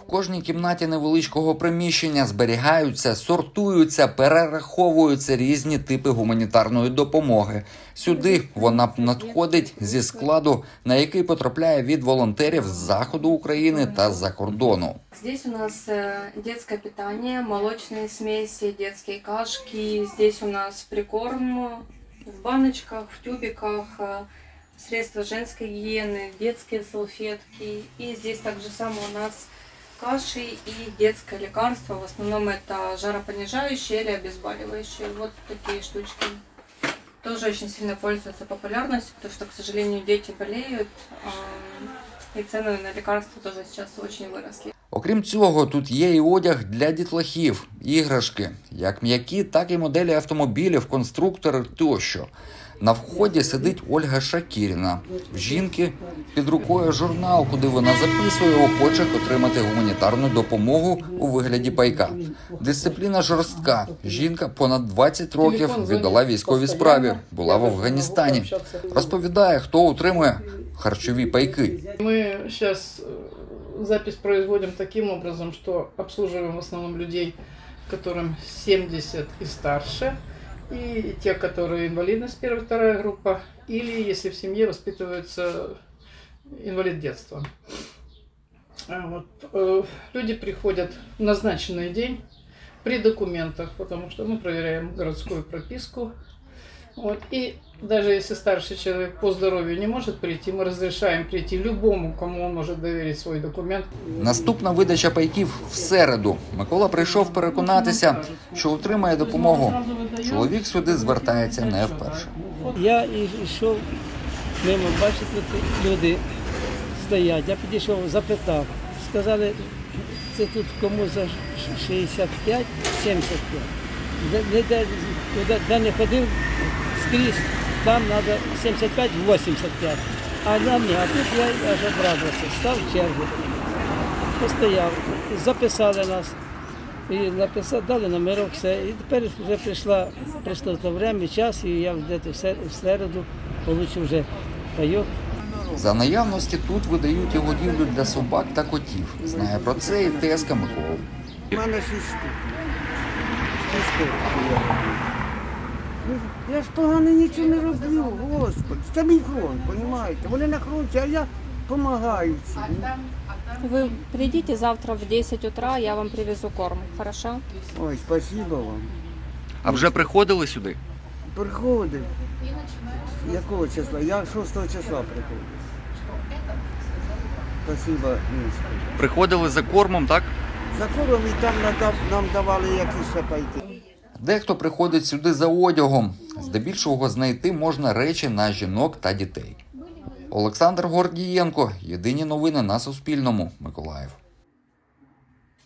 кожній кімнаті невеличкого приміщення зберігаються, сортуються, перераховуються різні типи гуманітарної допомоги. Сюди вона надходить зі складу, на який потрапляє від волонтерів з заходу України та з-за кордону. Здесь у нас детское питание, молочные смеси, детские кашки. Здесь у нас прикорм в баночках, в тюбиках, средства женской гигиены, детские салфетки. И здесь также само у нас каши и детское лекарство. В основном это жаропонижающие или обезболивающие. Вот такие штучки. Тоже очень сильно пользуются популярностью, потому что, к сожалению, дети болеют. И цены на лекарства тоже сейчас очень выросли. Окрім цього, тут є і одяг для дітлахів, іграшки, як м'які, так і моделі автомобілів, конструктори тощо. На вході сидить Ольга Шакіріна. В жінки під рукою журнал, куди вона записує охочих отримати гуманітарну допомогу у вигляді пайка. Дисципліна жорстка. Жінка понад 20 років віддала військовій справі, була в Афганістані. Розповідає, хто отримує харчові пайки. Ми зараз запись производим таким образом, что обслуживаем в основном людей, которым 70 и старше, и те, которые инвалидность 1-2 группа, или если в семье воспитывается инвалид детства. Вот. Люди приходят в назначенный день при документах, потому что мы проверяем городскую прописку. Вот. И даже если старший человек по здоровью не может прийти, мы разрешаем прийти любому, кому он может доверить свой документ. Наступна видача пайків в середу. Микола прийшов переконатися, що отримає допомогу. Чоловік сюди звертається не вперше. Я йшов мимо, бачите, люди стоять. Я підійшов, запитав. Сказали, це тут кому за 65-75. Де не ходив, скрізь, там треба 75-85. А на мені, а тут я аж обрадувався, став в чергу, постояв, записали нас, і дали номерок, все. І тепер вже прийшло то время, час, і я десь в середу отримав вже пайок. За наявності тут видають і годівлю для собак та котів. Знає про це і тезка Миколи. У мене 6 штук. Я ж погано нічого не роблю, Господи. Це мій фронт, розумієте? Вони на фронті, а я допомагаю всім. Вы придите завтра в 10 утра, я вам привезу корм, хорошо? Ой, спасибо вам. А вже приходили сюди? Приходив. Якого числа? Я 6 числа приходив. Спасибо, Мишка. Приходили за кормом, так? За кормом і там нам давали якісь ще пайки. Дехто приходить сюди за одягом. Здебільшого знайти можна речі на жінок та дітей. Олександр Гордієнко. Єдині новини на Суспільному. Миколаїв.